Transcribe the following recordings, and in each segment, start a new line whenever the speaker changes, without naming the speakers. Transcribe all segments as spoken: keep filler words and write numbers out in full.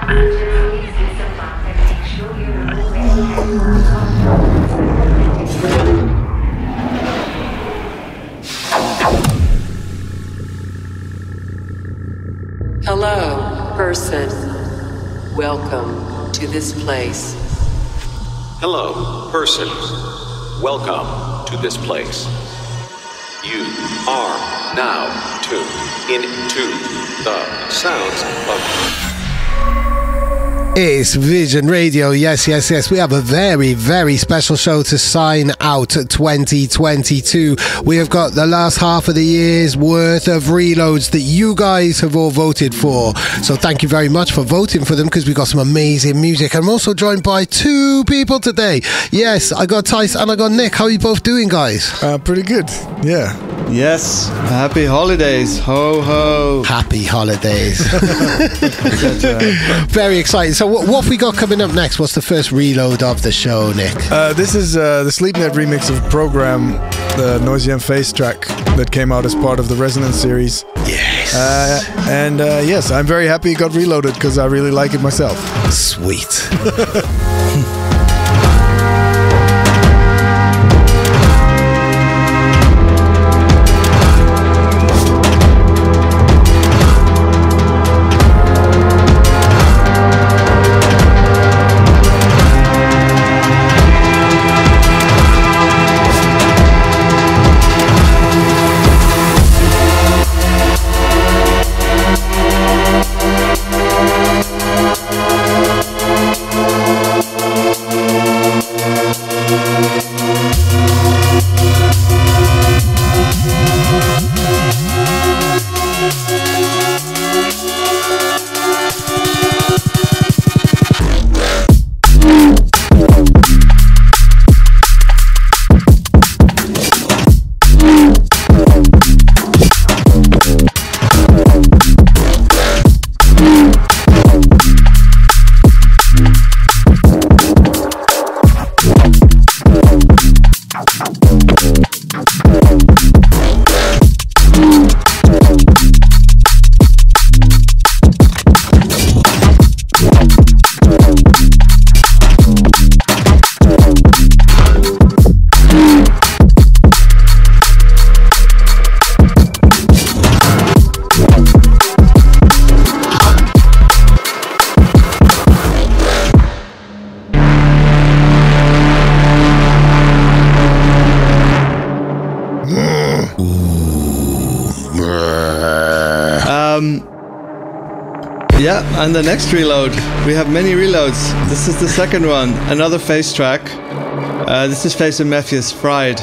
Hello, person. Welcome to this place.
Hello, person. Welcome to this place. You are now tuned into the sounds of...
It's Vision Radio. Yes, yes, yes. We have a very, very special show to sign out twenty twenty-two. We have got the last half of the year's worth of reloads that you guys have all voted for. So thank you very much for voting for them, because we've got some amazing music. I'm also joined by two people today. Yes, I got Tice and I got Nick. How are you both doing, guys?
Uh, pretty good. Yeah.
Yes. Happy holidays. Ho, ho.
Happy holidays. Very exciting. So what, what have we got coming up next? What's the first reload of the show, Nick?
Uh, this is uh, the Sleepnet remix of Program, the Noisy and Face track that came out as part of the Resonance series.
Yes.
Uh, and uh, yes, I'm very happy it got reloaded because I really like it myself.
Sweet.
Yeah, and the next reload. We have many reloads. This is the second one. Another Face track. Uh, this is Face and Mephius, Fried.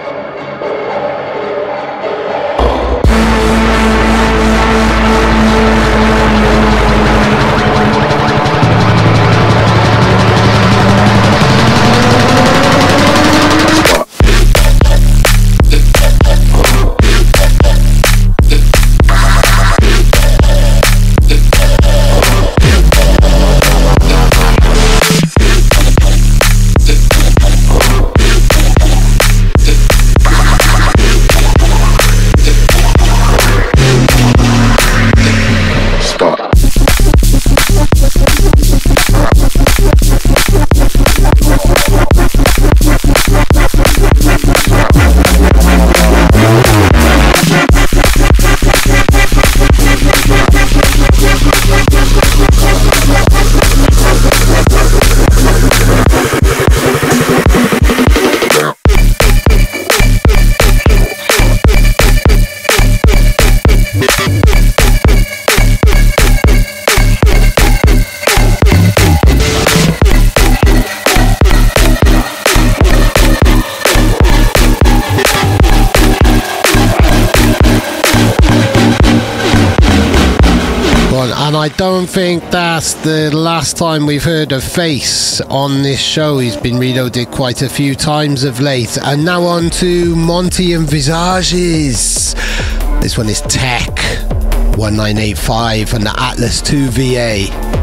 And I don't think that's the last time we've heard of Face on this show. He's been reloaded quite a few times of late. And now on to Monty and Visages. This one is Tech one nine eight five and the Atlas two V A.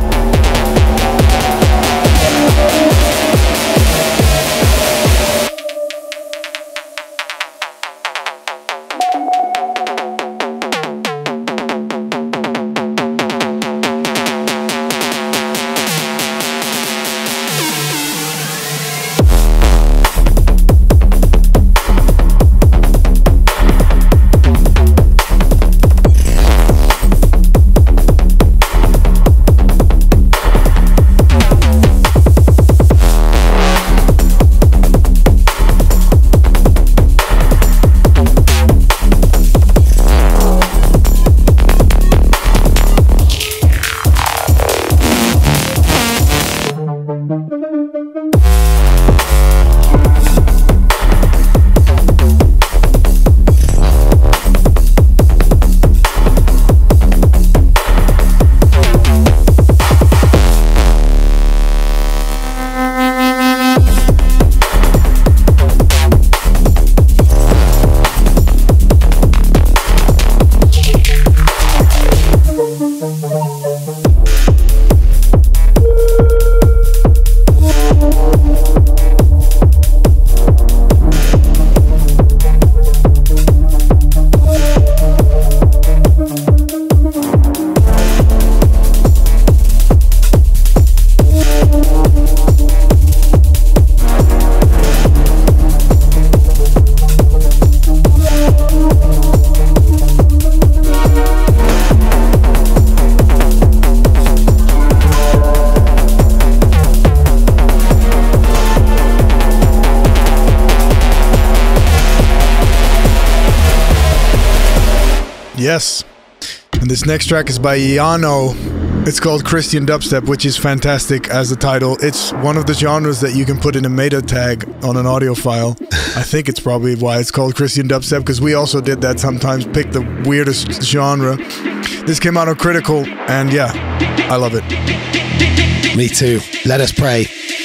Yes. And this next track is by Yano. It's called Christian Dubstep, which is fantastic as the title. It's one of the genres that you can put in a meta tag on an audio file. I think it's probably why it's called Christian Dubstep, because we also did that sometimes, pick the weirdest genre. This came out on Critical, and yeah, I love it.
Me too. Let us pray.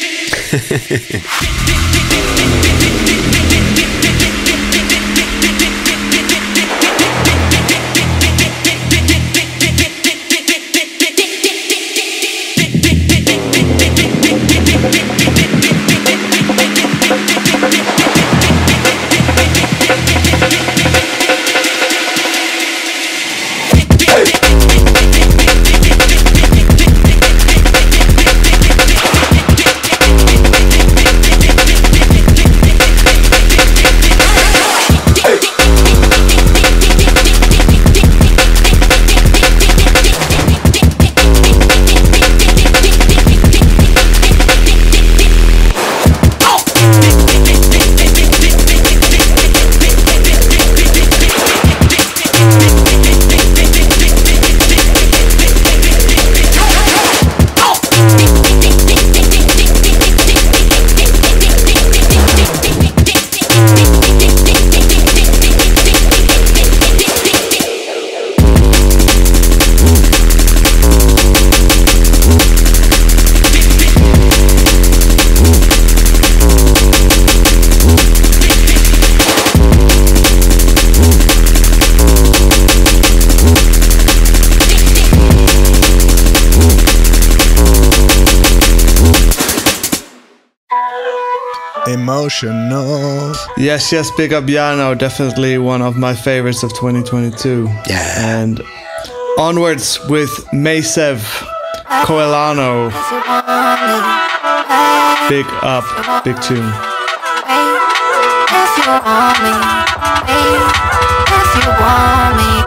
Emotional.
Yes, yes, big up Yano. Definitely one of my favorites of twenty twenty-two.
Yeah.
And onwards with Maysev Coelano. Big up, big tune.
If you want me, if you want me.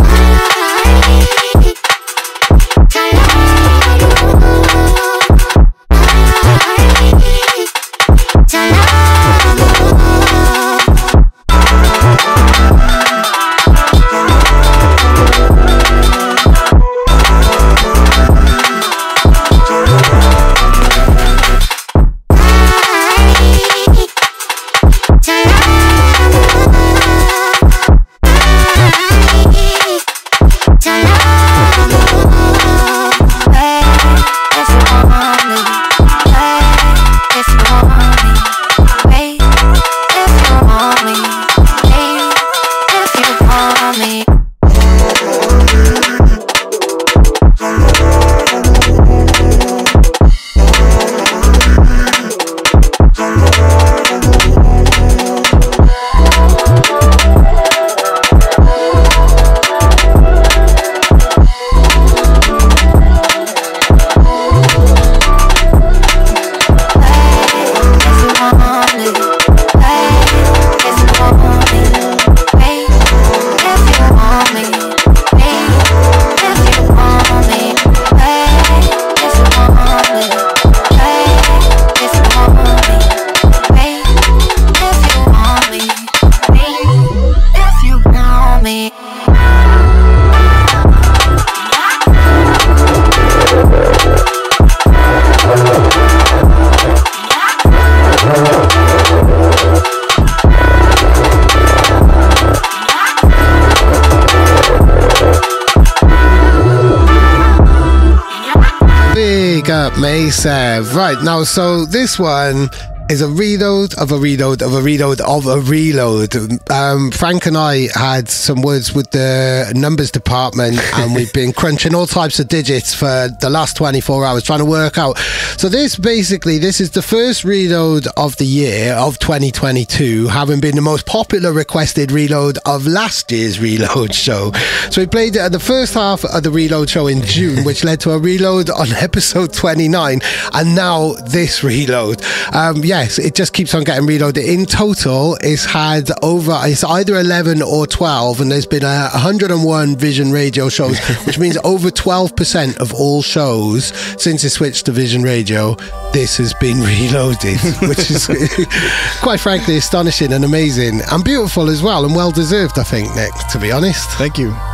Maysev. Right, now, so this one is a reload of a reload of a reload of a reload. Um, Frank and I had some words with the numbers department, and we've been crunching all types of digits for the last twenty-four hours trying to work out. So this basically, this is the first reload of the year of twenty twenty-two, having been the most popular requested reload of last year's reload show. So we played uh, the first half of the reload show in June, which led to a reload on episode twenty-nine, and now this reload. Um, yes, it just keeps on getting reloaded. In total, it's had over, it's either eleven or twelve, and there's been a one hundred and one Vision Radio shows, which means over twelve percent of all shows since it switched to Vision Radio, this has been reloaded, which is quite frankly astonishing and amazing and beautiful as well, and well deserved, I think, Nick, to be honest.
Thank you.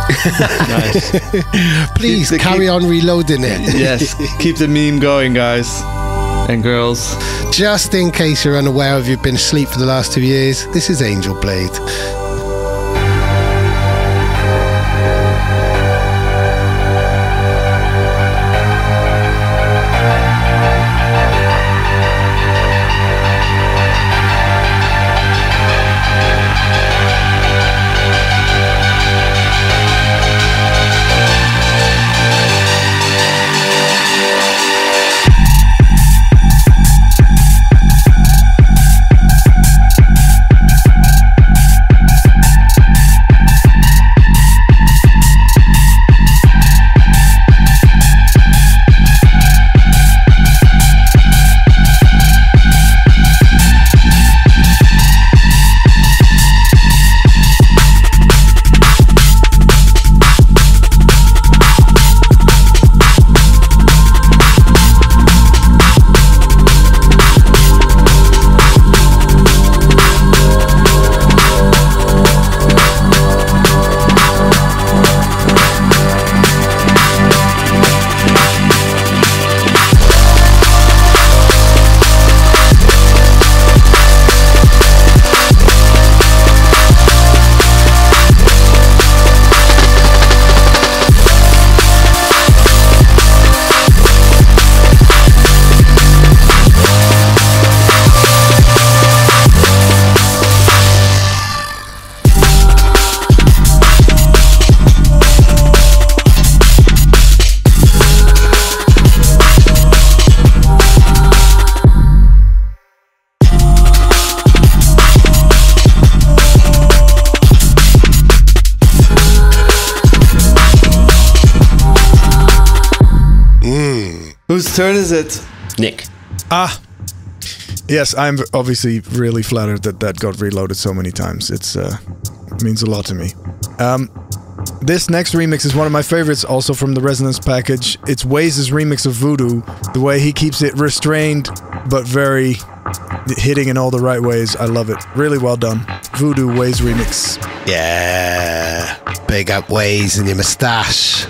Nice.
Please
Keep the-
carry
keep-
on reloading it.
Yes, keep the meme going, guys and girls.
Just in case you're unaware of you've been asleep for the last two years, this is Angel Blade.
Whose turn is it?
Nick.
Ah. Yes, I'm obviously really flattered that that got reloaded so many times. It's uh, it means a lot to me. Um, this next remix is one of my favorites, also from the Resonance package. It's Waze' remix of Voodoo. The way he keeps it restrained, but very hitting in all the right ways. I love it. Really well done. Voodoo Waze remix.
Yeah. Big up Waze and your moustache.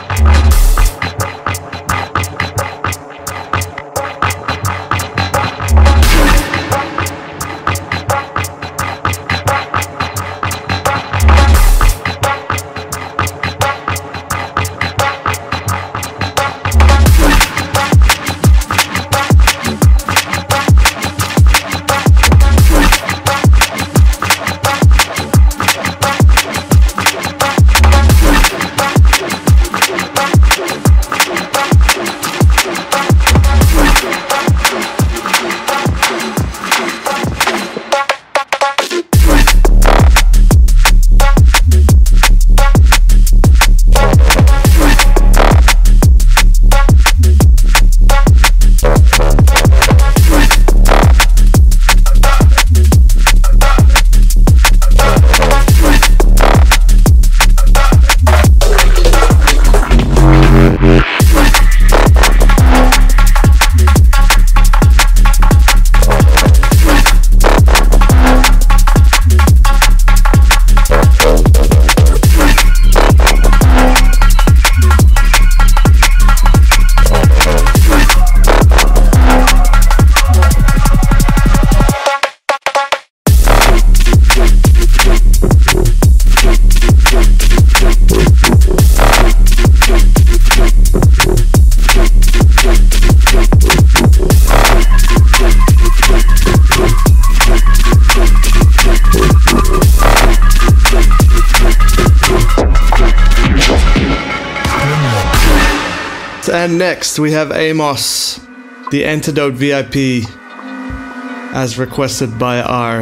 And next we have Amos, the Antidote V I P, as requested by our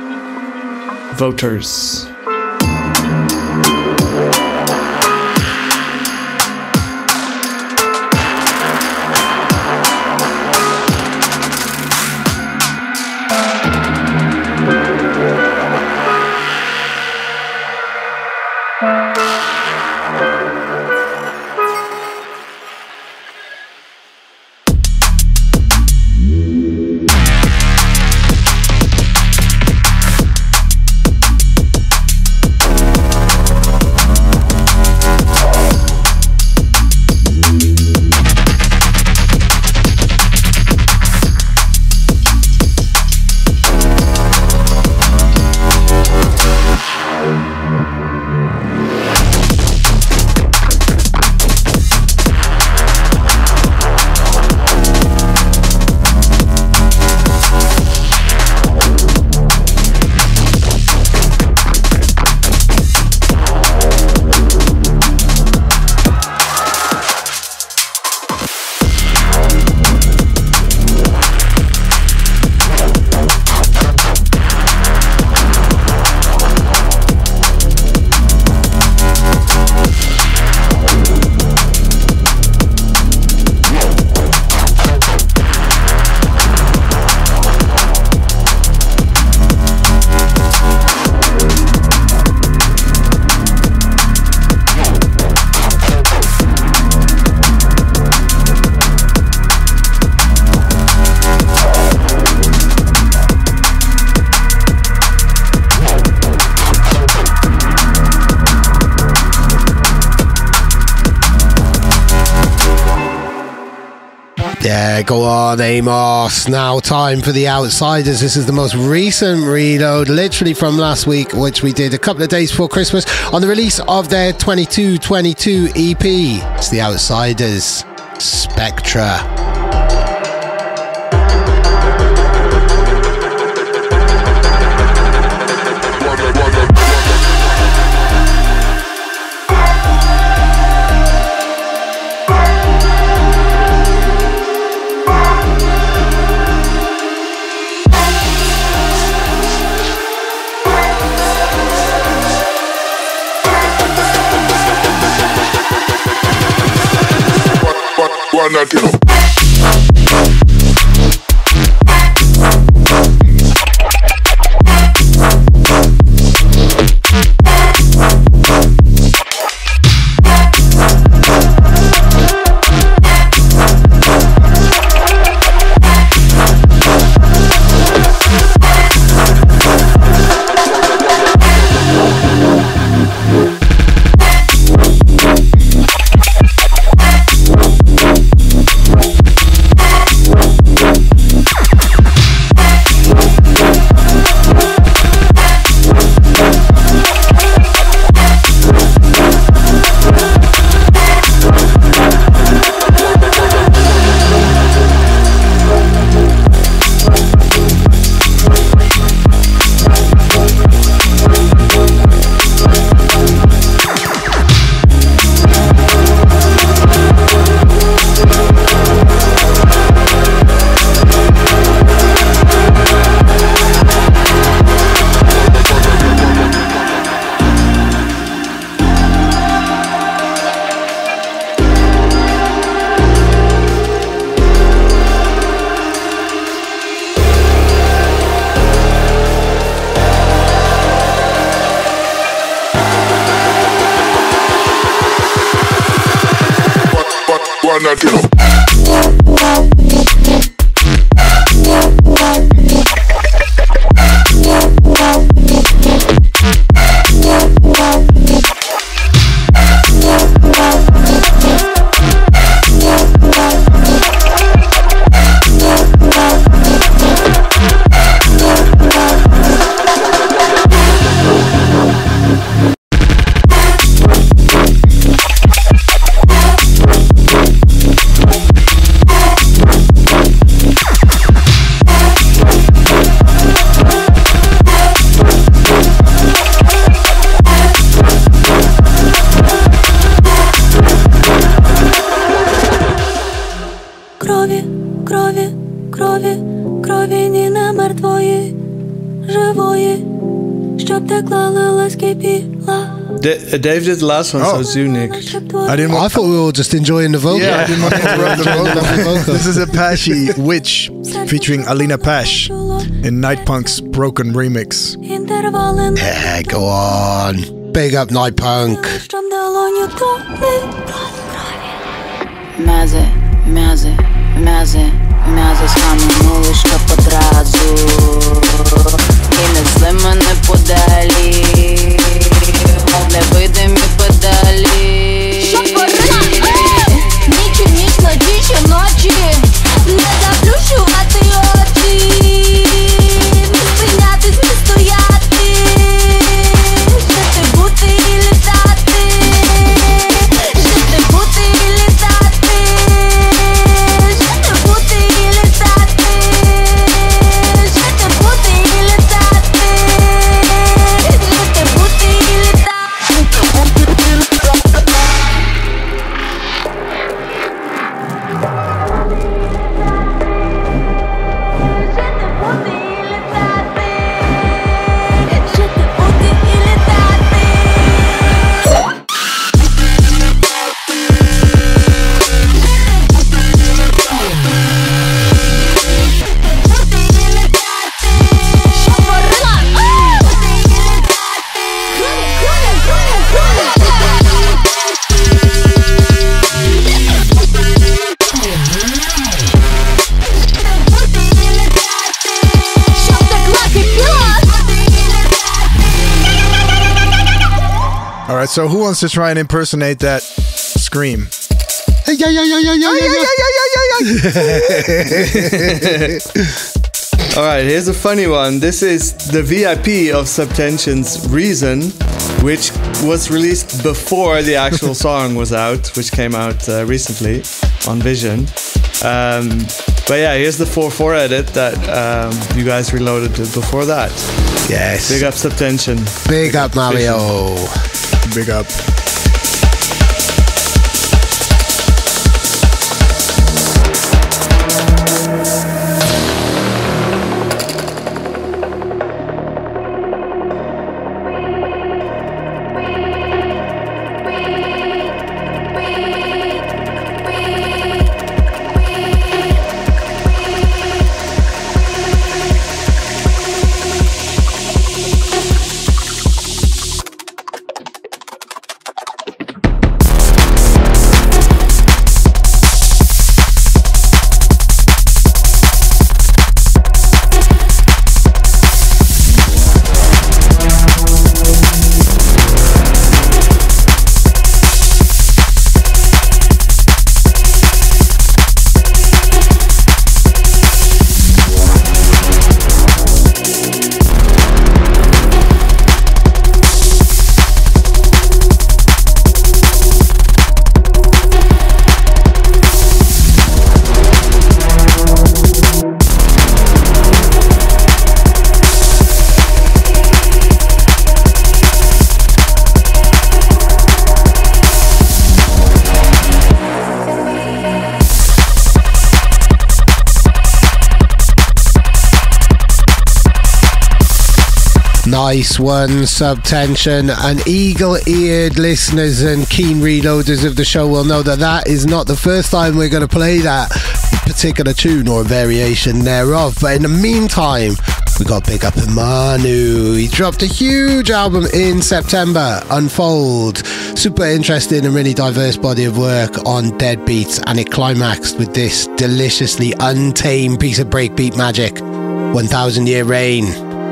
voters.
Yeah, go on, Amos. Now time for The Outsiders. This is the most recent reload, literally from last week, which we did a couple of days before Christmas on the release of their twenty-two twenty-two E P. It's The Outsiders, Spectra.
D- Dave did the last one, oh. so it's you, Nick.
I didn't. Want, I thought we were all just enjoying the vocal.
Yeah, I didn't want to interrupt the vocal. This is Apache Witch featuring Alina Pash in Night Punk's Broken remix.
Yeah, go on. Big up Night Punk.
Мязе, мязе, мязе, мязе сханулишка подразу и не зли мене подалі, невидимі педалі.
Що творила? Ніч у ніч, ночі щоночі, не заплющувати очі, не спинятись, не стояти, жити, бути і літати, жити, бути і літати, жити, бути і літати, жити, бути і літати, жити, бути і літати.
Alright, so who wants to try and impersonate that scream?
Yeah, yeah, yeah, yeah, yeah, yeah, yeah.
All right, here's a funny one. This is the V I P of Subtension's Reason, which was released before the actual song was out, which came out uh, recently on Vision. Um, but yeah, here's the four four edit that um, you guys reloaded before that.
Yes.
Big up Subtension.
Big up Mario.
Big up.
Nice one, Subtension. And eagle-eared listeners and keen reloaders of the show will know that that is not the first time we're going to play that particular tune or variation thereof. But in the meantime, we got big up Manu. He dropped a huge album in September, Unfold. Super interesting and really diverse body of work on Deadbeats, and it climaxed with this deliciously untamed piece of breakbeat magic, one thousand Year Reign.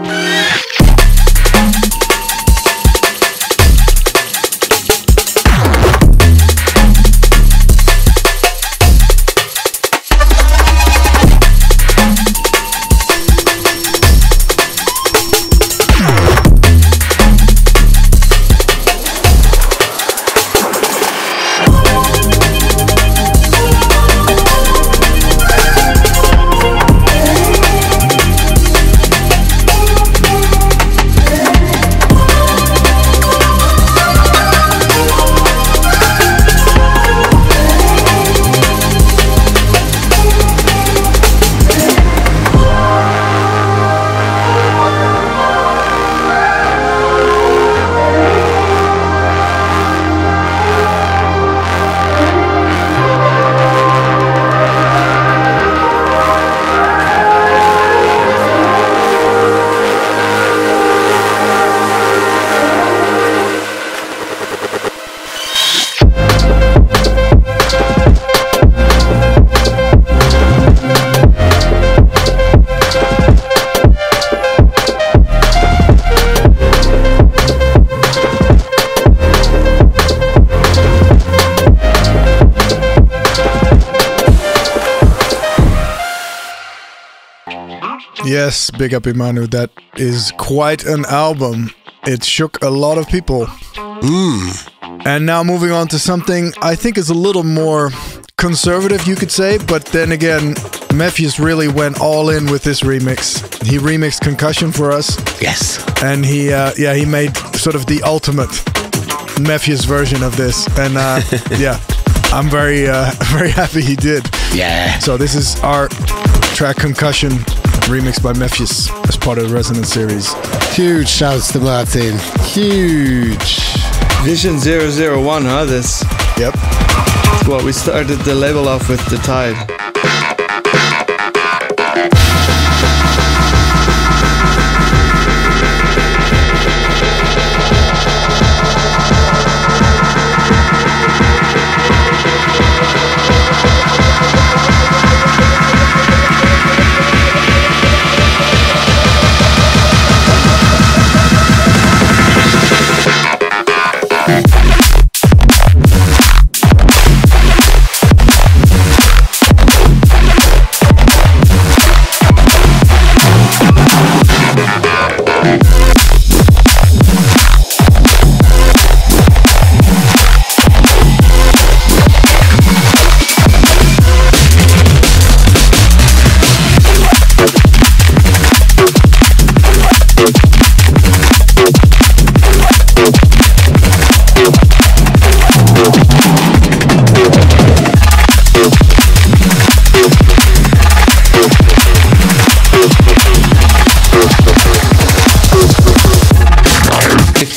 Yes, big up Imanu. That is quite an album. It shook a lot of people.
Mm.
And now moving on to something I think is a little more conservative, you could say. But then again, Mefjus really went all in with this remix. He remixed Concussion for us.
Yes.
And he, uh, yeah, he made sort of the ultimate Mefjus version of this. And uh, yeah, I'm very, uh, very happy he did.
Yeah.
So this is our track Concussion, remixed by Mefjus as part of the Resonance series.
Huge shouts to Martin. Huge.
Vision zero zero one, huh? This.
Yep.
It's what we started the label off with, The Tide.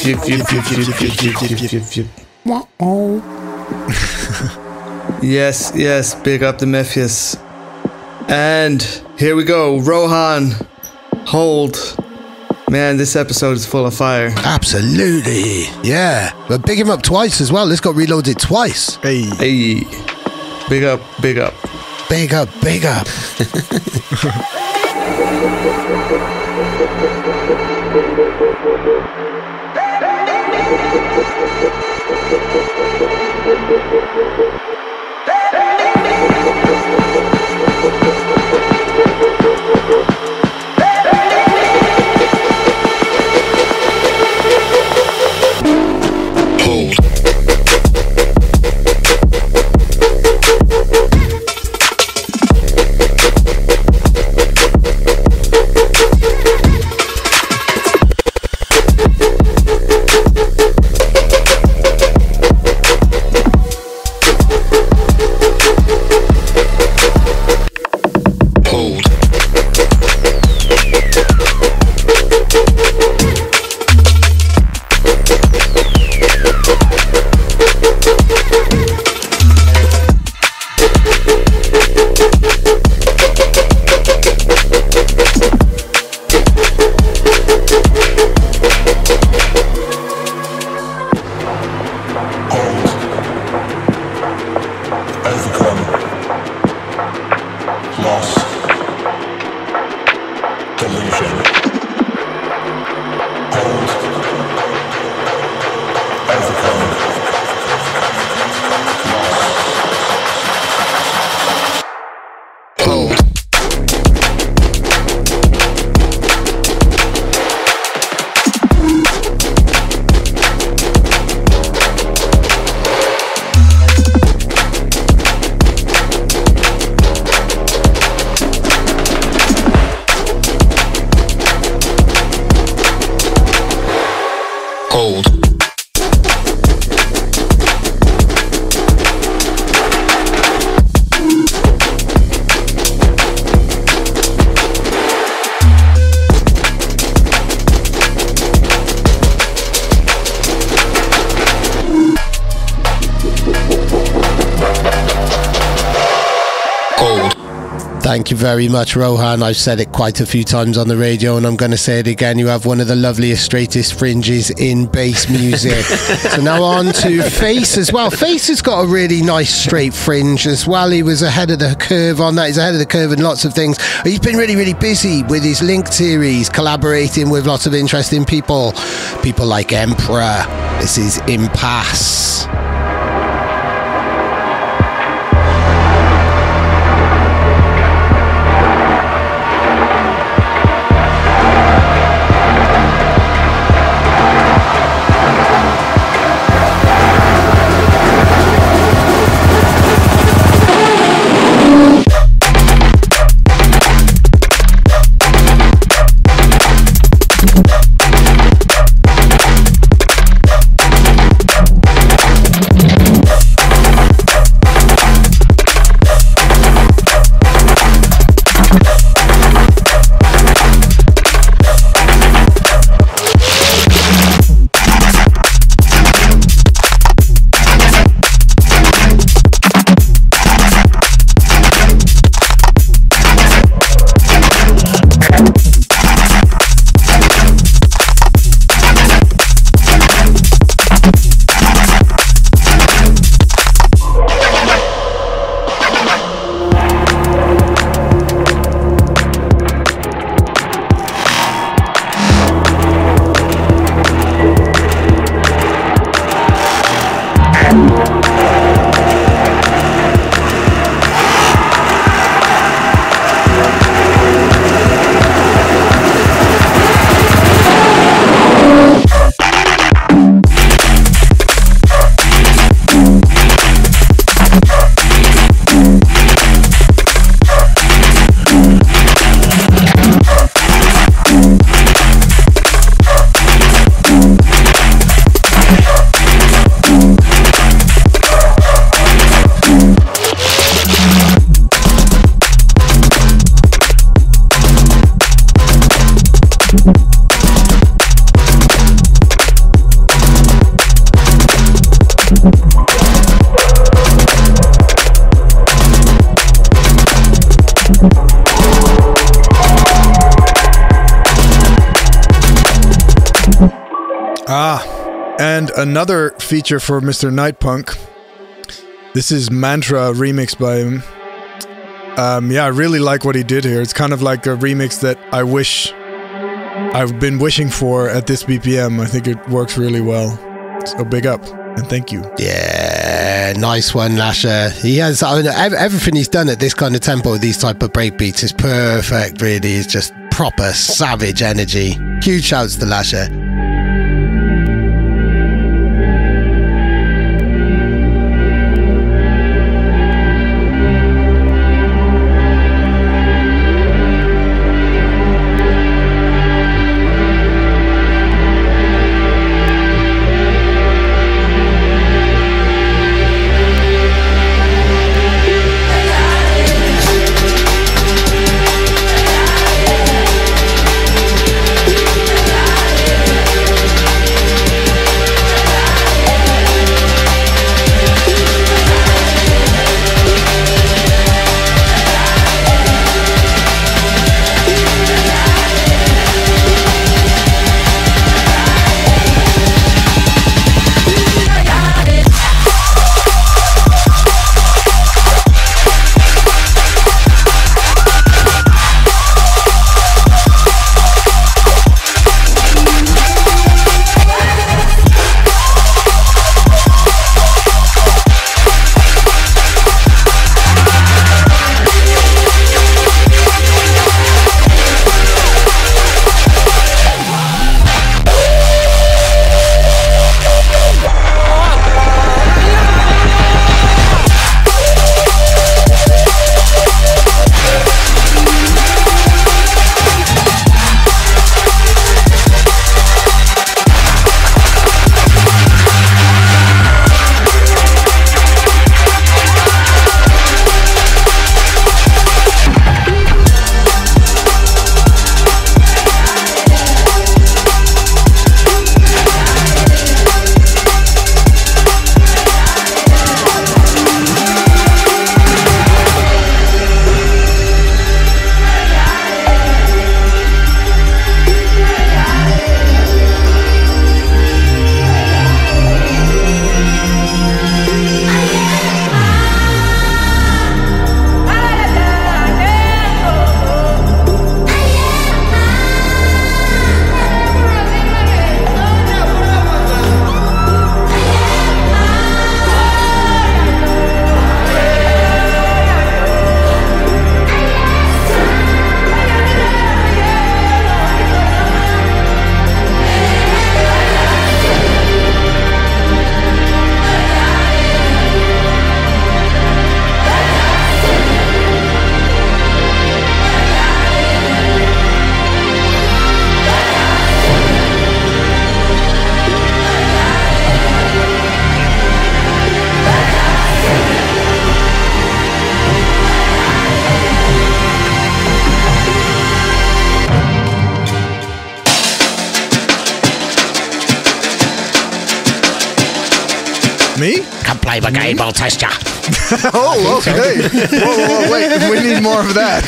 Yes, yes, big up the Mephius. And here we go, Rohan, Hold. Man, this episode is full of fire.
Absolutely, yeah. But big him up twice as well. This got reloaded twice.
Hey.
Hey, big up, big up.
Big up, big up. Thank you very much, Rohan. I've said it quite a few times on the radio, and I'm going to say it again. You have one of the loveliest, straightest fringes in bass music. So now on to Face as well. Face has got a really nice straight fringe as well. He was ahead of the curve on that. He's ahead of the curve in lots of things. He's been really, really busy with his Linked series, collaborating with lots of interesting people. People like Emperor. This is Impasse.
Ah, and another feature for Mister Nightpunk. This is Mantra remixed by him. Um, yeah, I really like what he did here. It's kind of like a remix that I wish I've been wishing for at this B P M. I think it works really well. So big up and thank you.
Yeah, nice one, Lasher. He has I mean, everything he's done at this kind of tempo, these type of breakbeats is perfect. Really, it's just proper savage energy. Huge shouts to Lasher.
Me?
Come play my game, I'll test ya.
Oh, okay. Whoa, whoa, whoa, wait, we need more of that.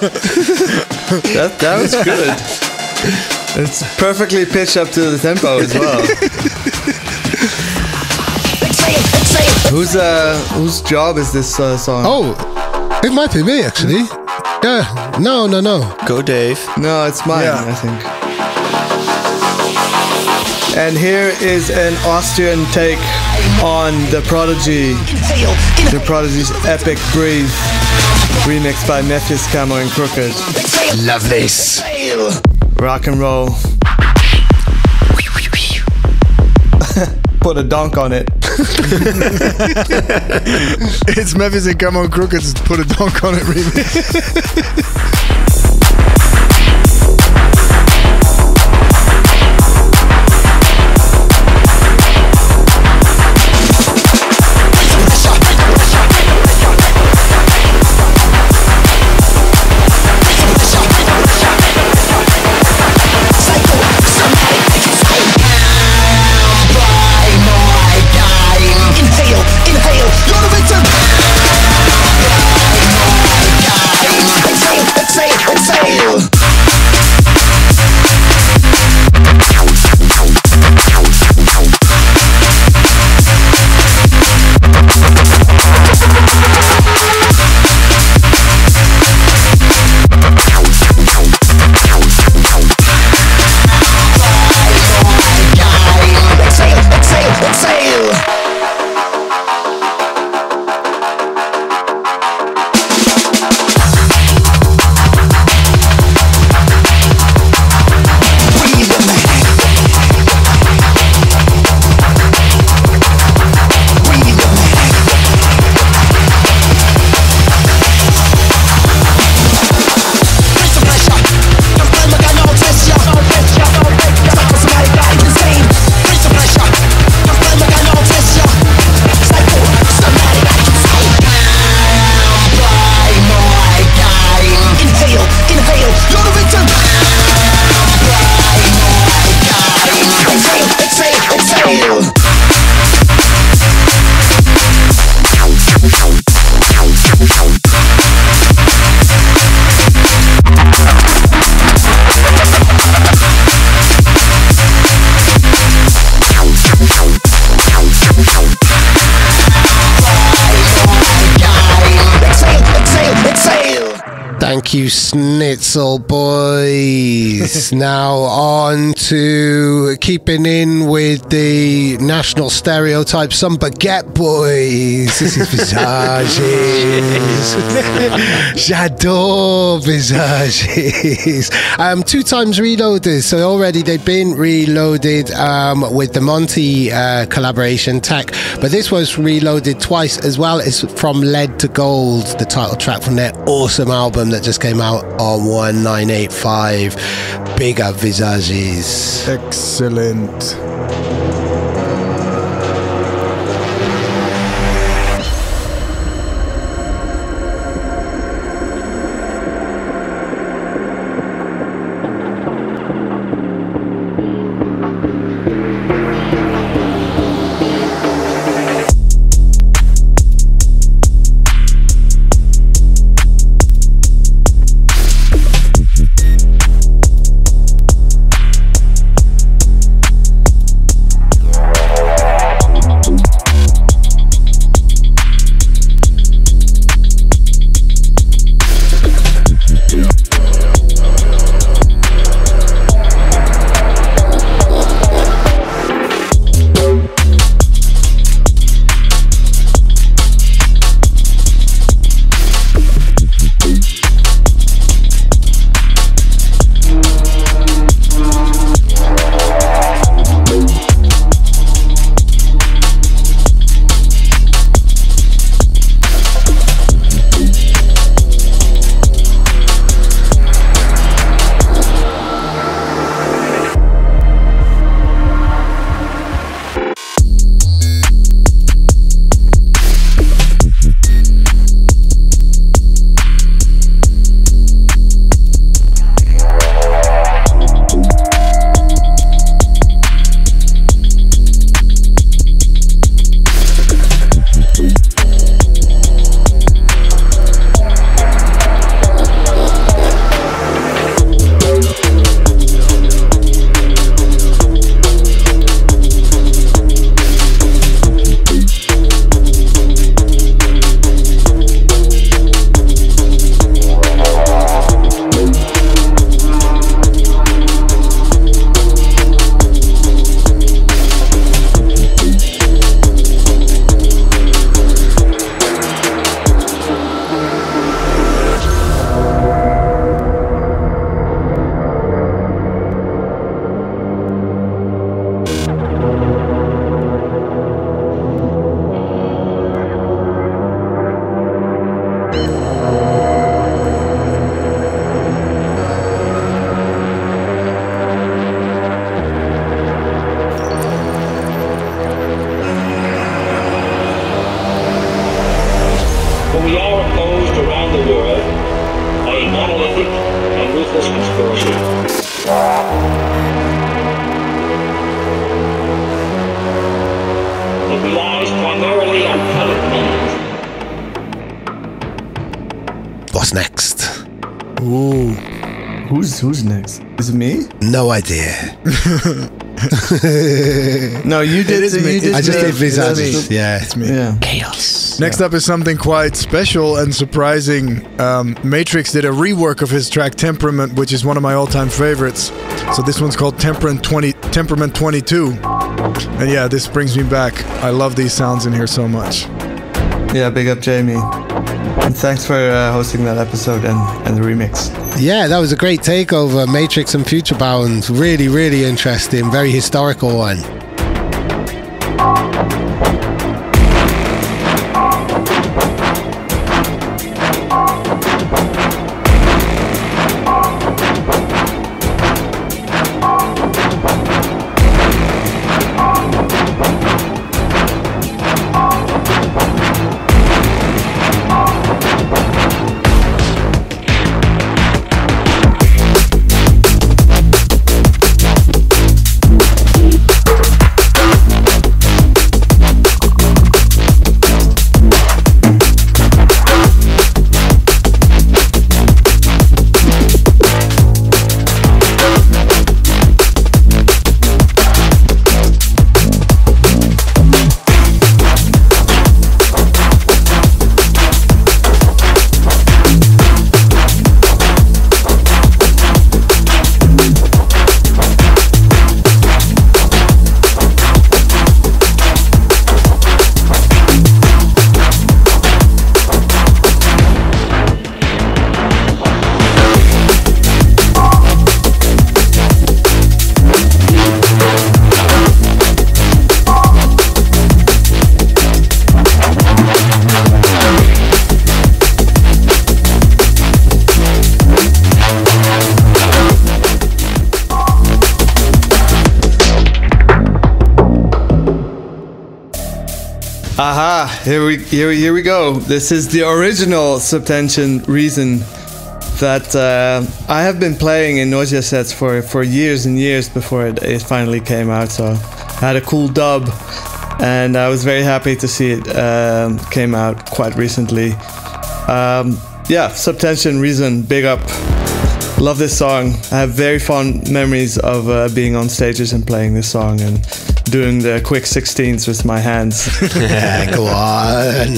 that. That was good. It's perfectly pitched up to the tempo as well. Whose uh, whose job is this uh, song?
Oh, it might be me, actually. Yeah, no, no, no.
Go, Dave. No, it's mine,
Yeah.
I think. And here is an Austrian take on The Prodigy. The Prodigy's Epic Breathe, remixed by Memphis Camo and Crooked.
Love this.
Rock and roll. Put a dunk on it.
It's Memphis and Camo and Crooked's Put a Dunk on It remix.
Exhale,
you, Schnitzel Boys. Now on to keeping in with the national stereotype, some Baguette Boys. This is Visages. J'adore Visages. Um, two times reloaded, so already they've been reloaded um, with the Monty uh, collaboration Tech, but this was reloaded twice as well. It's from Lead to Gold, the title track from their awesome album that just came out on one nine eight five. Big up Visages.
Excellent.
What's next?
Ooh. Who's who's next? Is it me?
No idea.
No, you did.
It is me.
You did
I just
me.
did Visages.
It's me.
Yeah.
It's me.
Yeah.
Chaos.
Next up is something quite special and surprising. Um, Matrix did a rework of his track Temperament, which is one of my all-time favorites. So this one's called Temperament twenty, Temperament twenty-two. And yeah, this brings me back. I love these sounds in here so much.
Yeah, big up Jamie. And thanks for uh, hosting that episode and, and the remix.
Yeah, that was a great takeover. Matrix and Futurebound. Really, really interesting. Very historical one.
Here we here, here we go. This is the original Subtension Reason that uh, I have been playing in Nausea sets for, for years and years before it, it finally came out. So I had a cool dub, and I was very happy to see it um, came out quite recently. Um, yeah, Subtension Reason, big up. Love this song. I have very fond memories of uh, being on stages and playing this song and doing the quick sixteens with my hands.
Yeah, go on.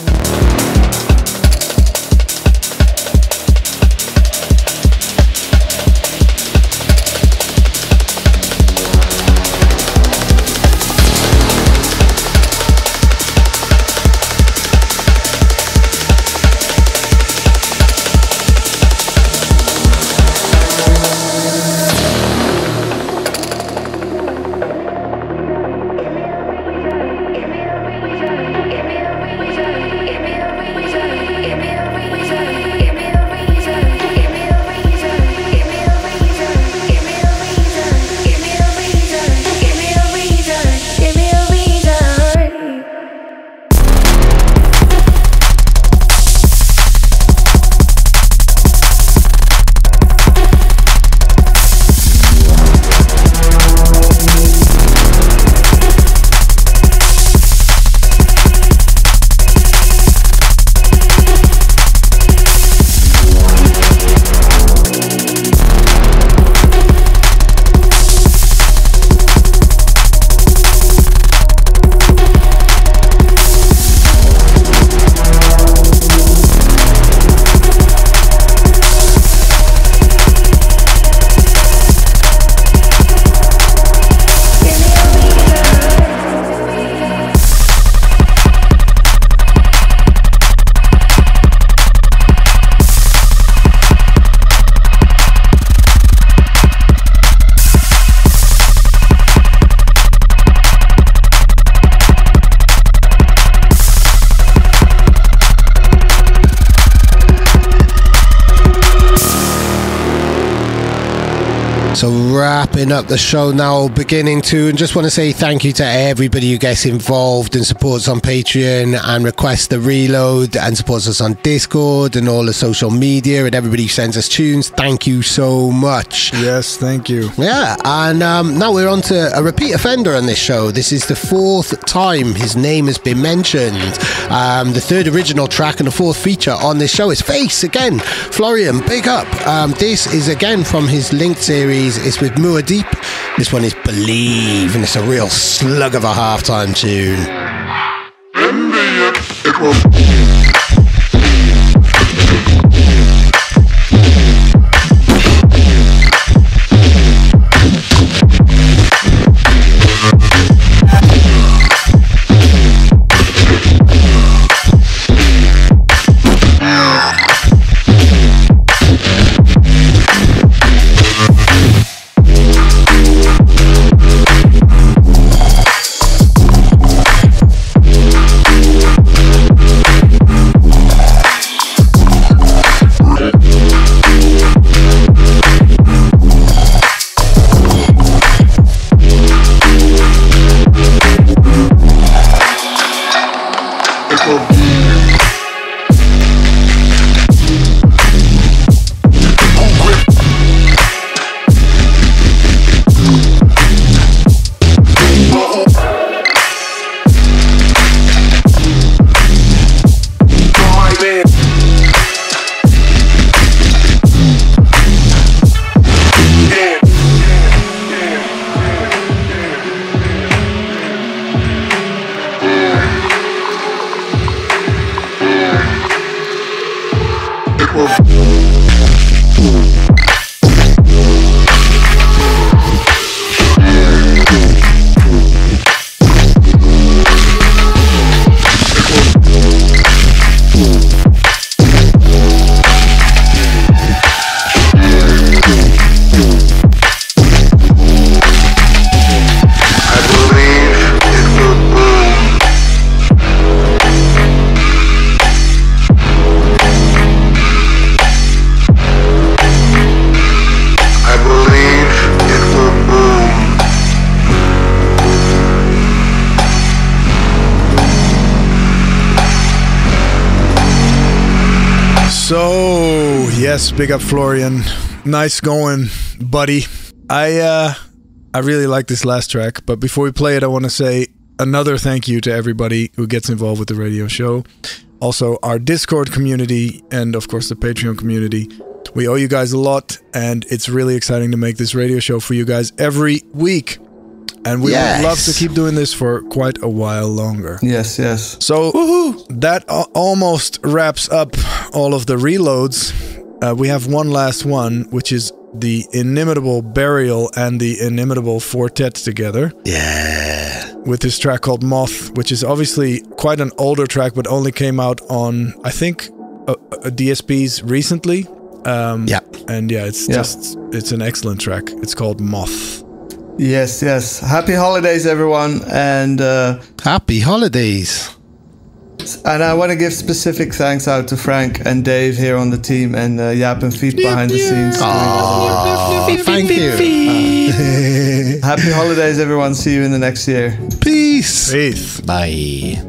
So wrapping up the show now, beginning to, and just want to say thank you to everybody who gets involved and supports on Patreon and requests the reload and supports us on Discord and all the social media, and everybody who sends us tunes. Thank you so much.
Yes, thank you.
Yeah, and um, now we're on to a repeat offender on this show. This is the fourth time his name has been mentioned. Um, the third original track and the fourth feature on this show is Face again. Florian, big up. Um, this is again from his Linked series. It's with Muad'Dib. This one is Believe, and it's a real slug of a halftime tune.
So, yes, big up Florian. Nice going, buddy. I uh, I really like this last track, but before we play it, I want to say another thank you to everybody who gets involved with the radio show. Also, our Discord community and, of course, the Patreon community. We owe you guys a lot, and it's really exciting to make this radio show for you guys every week. And we yes. would love to keep doing this for quite a while longer.
Yes, yes.
So woo-hoo, that a- almost wraps up all of the reloads. Uh, we have one last one, which is the Inimitable Burial and the Inimitable Fortet together.
Yeah.
With this track called Moth, which is obviously quite an older track, but only came out on, I think, a, a D S Ps recently. Um,
yeah.
And yeah, it's
yeah.
just, it's an excellent track. It's called Moth.
Yes, yes. Happy holidays, everyone. And uh,
happy holidays.
And I want to give specific thanks out to Frank and Dave here on the team, and uh, Jaap and Fiet behind the scenes.
Oh, thank you.
Uh, happy holidays, everyone. See you in the next year.
Peace.
Peace.
Bye.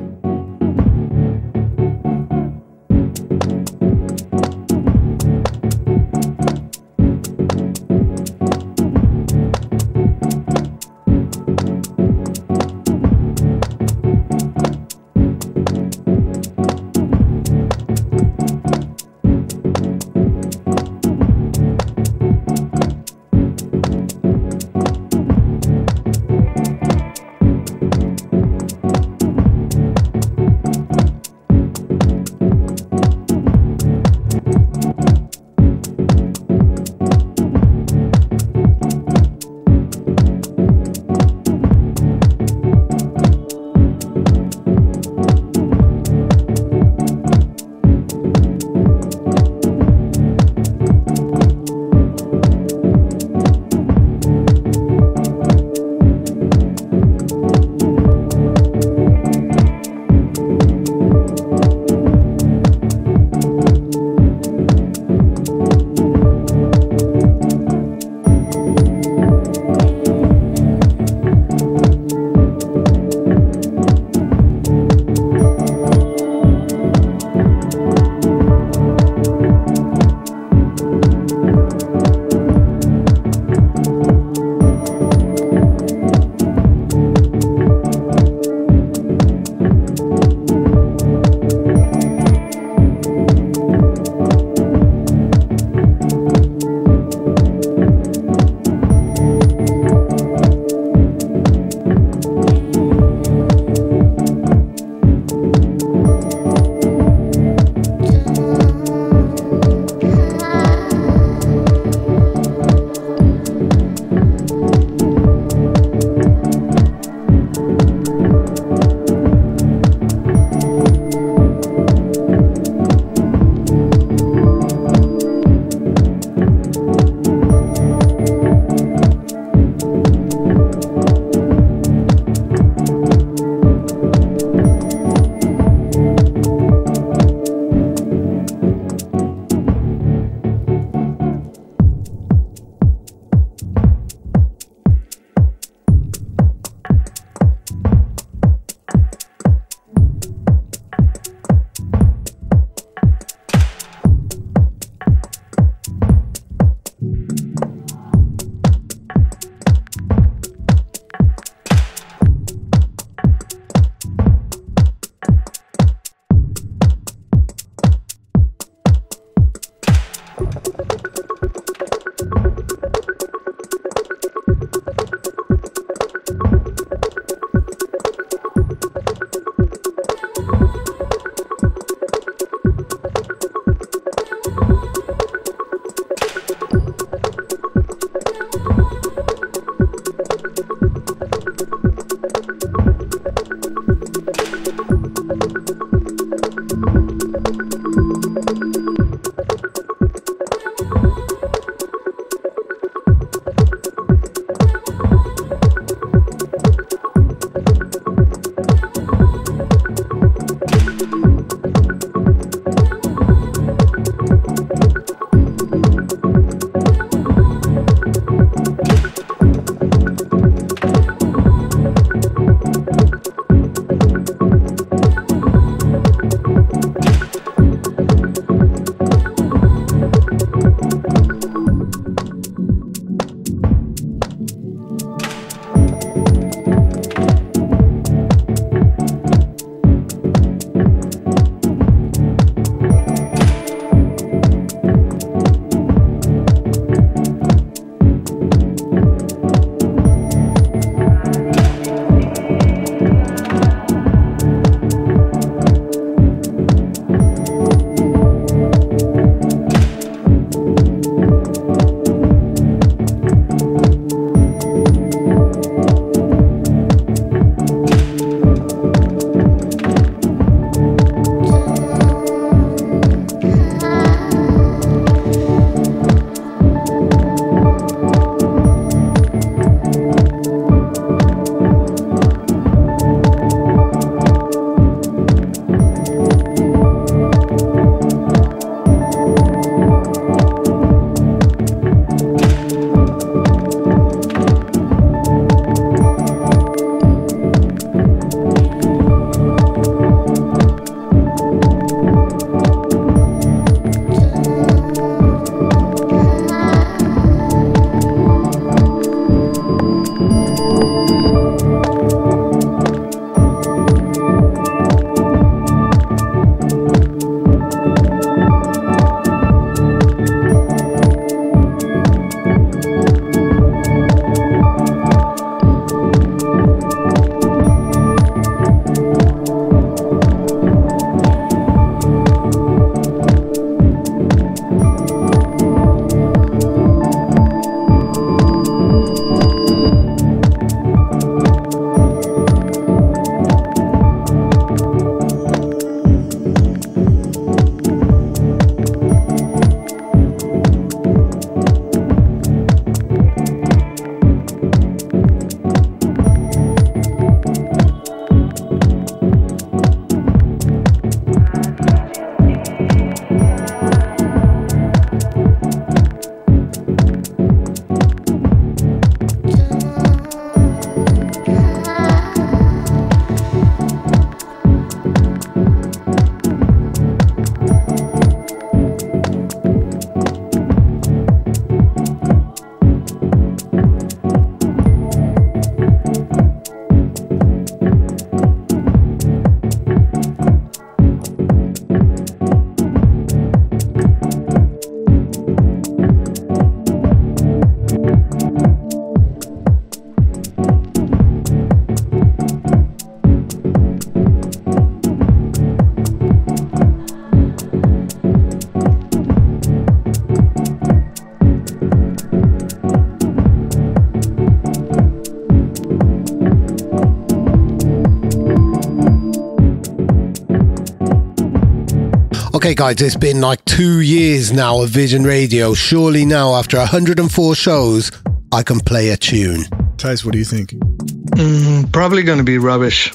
Okay, guys, it's been like two years now of Vision Radio. Surely now, after one hundred four shows, I can play a tune.
Thijs, what do you think?
Mm, probably going to be rubbish.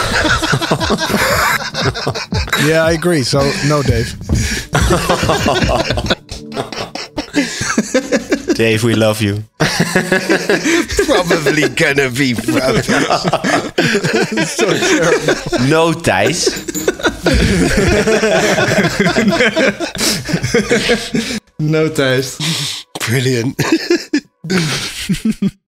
Yeah, I agree. So, no, Dave.
Dave, we love you.
Probably gonna be rubbish.
So terrible.
No, Thijs.
No taste.
Brilliant.